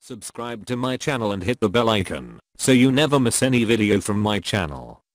Subscribe to my channel and hit the bell icon so you never miss any video from my channel.